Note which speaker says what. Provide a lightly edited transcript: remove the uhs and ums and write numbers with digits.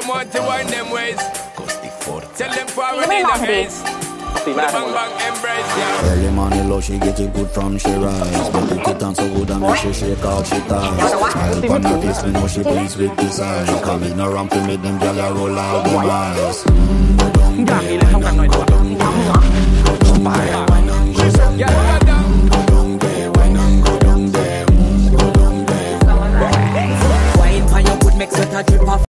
Speaker 1: them want to wind them ways. Tell them forward in the haze. Bang bang embrace, yeah.
Speaker 2: Early morning low, she get it good from she rise. But it get on so good and make she shake out she ties. Smile upon her face, me know she pleased with this eye. Coming around to make them gyal roll out them eyes. Go down there, go down, go down.